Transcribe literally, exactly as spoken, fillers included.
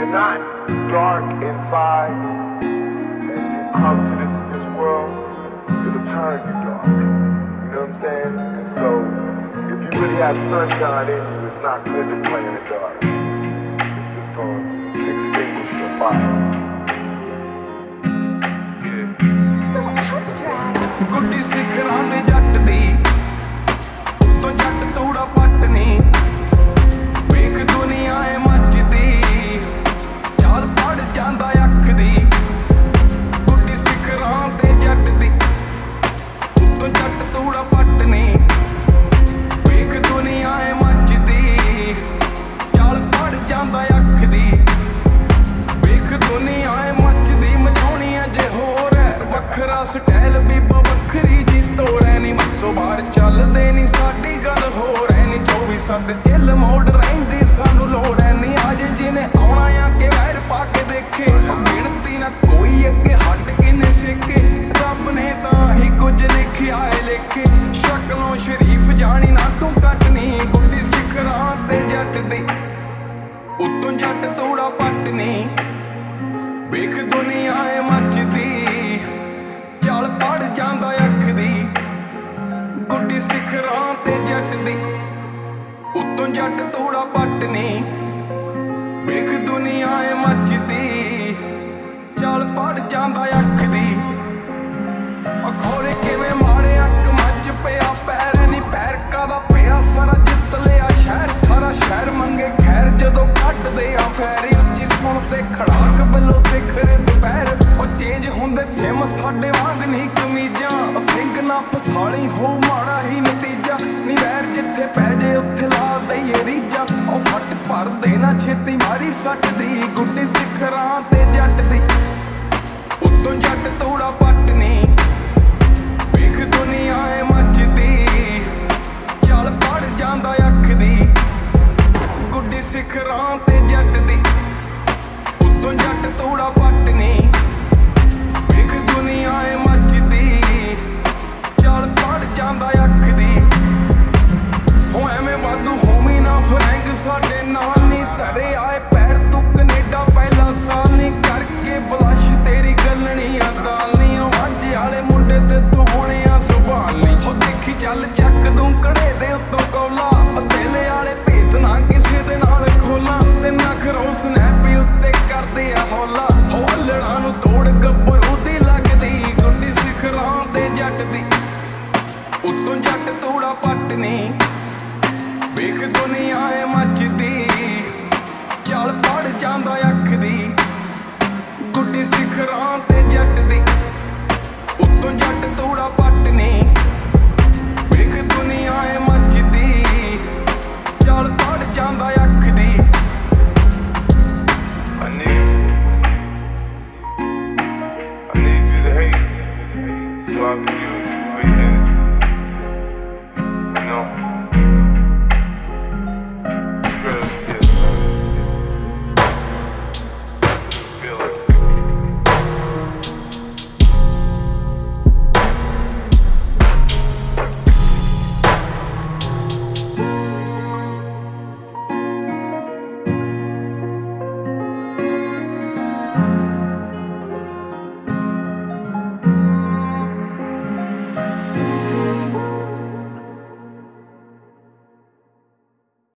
you're not dark inside and you come to this, this world, it'll turn you dark. You know what I'm saying? And so, if you really have sunshine in you, it's not good to play in the dark. It's just going to extinguish your fire. So abstract. ਗੁੱਡੀ ਸਿਖਰਾਂ ਤੇ ਜੱਟ ਦੀ ਉੱਤੋਂ ਜੱਟ ਤੂੜਾ ਪੱਟ ਨੀ ਵੇਖ ਦੁਨੀਆ ਏ ਮੱਚਦੀ ਚਾਲ ਪੜ ਜਾਂਦਾ ਅੱਖ ਦੀ ਗੁੱਡੀ ਸਿਖਰਾਂ ਤੇ ਜੱਟ ਦੀ ਉੱਤੋਂ ਜੱਟ ਤੂੜਾ ਪੱਟ ਨੀ ਵੇਖ ਦੁਨੀਆ ਏ ਮੱਚਦੀ ਚਾਲ ਪੜ ਜਾਂਦਾ ਅੱਖ ਦੀ ਵੇਖ ਦੁਨੀਆ ਏ ਮੱਚਦੀ ਮਚਾਉਣੀ ਅਜੇ ਹੋਰ ਹੈ ਵੱਖਰਾ ਸਟਾਈਲ ਬੀਬਾ ਵੱਖਰੀ ਜੀ ਤੋੜੈ ਨੀ ਮੱਸੋ ਬਾਹਰ ਚੱਲਦੇ ਨੀ ਸਾਡੀ ਗੱਲ ਹੋਰ ਐ ਨੀ ਚੌਵੀ ਸੱਤ ਜਿੱਲ ਮੋੜ ਰਹਿੰਦੀ ਸਾਨੂੰ ਲੋੜ ਐ ਨੀ ਅੱਜ ਜਿਹਨੇ ਆਉਣਾ ਆ ਕੇ ਵੈਰ ਪਾ ਕੇ ਦੇਖੇ ਗਿਣਤੀ ਨਾ ਕੋਈ ਅੱਗੇ ਹੱਟ ਕੇ ਨੇ ਸਿੱਕੇ ਰੱਬ ਨੇ ਤਾਂ ਹੀ ਕੁਝ ਲਿਖਿਆ ਏ ਲੇਖੇ ਸ਼ਕਲੋਂ ਸ਼ਰੀਫ ਜਾਣੀ ਨਾ ਤੂੰ ਕੱਟਣੀ ਗੁੱਡੀ ਸਿਖਰਾਂ ਤੇ ਜੱਟ ਦੀ ਉੱਤੋਂ ਜੱਟ ਤੂੜਾ ਪੱਟਣੀ ਵੇਖ ਦੁਨੀਆ ਏ ਮੱਚਦੀ ਚਾਲ ਪੜ ਜਾਂਦਾ ਅੱਖ ਦੀ ਗੁੱਡੀ ਸਿਖਰਾਂ ਤੇ ਜੱਟ ਦੀ ਉੱਤੋਂ ਜੱਟ ਤੂੜਾ ਪੱਟਣੀ ਵੇਖ ਦੁਨੀਆ ਏ ਮੱਚਦੀ ਚਾਲ ਪੜ ਜਾਂਦਾ ਅੱਖ ਦੀ ਅਖੋਰੇ ਕਿਵੇਂ ਮਾਰੇ ਅੱਖ ਮੱਚ ਪਿਆ ਪੈਰ ਨੀ ਪੈਰ ਕਾਦਾ ਪਿਆ ਸਾਰਾ ਜਿੱਤ ਲਿਆ ਸ਼ਹਿਰ ਸਾਰਾ ਸ਼ਹਿਰ ਮੰਗੇ ਖੈਰ ਜਦੋਂ ਕੱਢਦੇ ਆ ਫੈਰੀ ਉੱਚੀ ਸੁਣ ਤੇ ਖੜਾਕ ਬੱਲੋ ਸਿਖਰ ਦੁਪਹਿਰ ਉਹ ਚੇਂਜ ਹੁੰਦੇ ਸਿਮ ਸਾਡੇ ਵਾਂਗ ਨਹੀਂ ਕਮੀਜ਼ਾਂ ਸਿੰਘ ਨਾ ਫਸਾਲੀ ਹੋ ਮਾੜਾ ਹੀ ਨਤੀਜਾ ਨੀ ਵੈਰ ਜਿੱਥੇ ਪੈ ਜੇ ਉੱਥੇ ਲਾ ਦਈਏ ਰੀਜਾ ਉਹ ਫੱਟ ਭਰ ਦੇਣਾ ਛੇਤੀ ਮਾਰੀ ਸੱਟ ਦੀ ਗੁੱਡੀ ਸਿਖਰਾਂ ਤੇ ਜੱਟ ਦੀ ਉੱਤੋਂ ਜੱਟ ਤੂੜਾ ਪੱਟਣੀ ਵੇਖ ਦੁਨੀਆ ਏ ਮੱਚਦੀ ਚੱਲ ਪੜ ਜਾਂਦਾ ਅੱਖ ਦੀ ਗੁੱਡੀ ਸਿਖਰਾਂ ਤੇ ਜੱਟ ਦੀ ਉੱਤੋਂ ਜੱਟ ਤੂੜਾ ਪੱਟਣੀ ਵੇਖ ਦੁਨੀਆ ਏ ਮੱਚਦੀ ਚੱਲ ਪੜ ਜਾਂਦਾ ਅੱਖ ਦੀ ਹੋ ਐਵੇਂ ਵਾਧੂ ਹੋਮੀ ਨਾ ਫਰੈਂਕ ਸਾਡੇ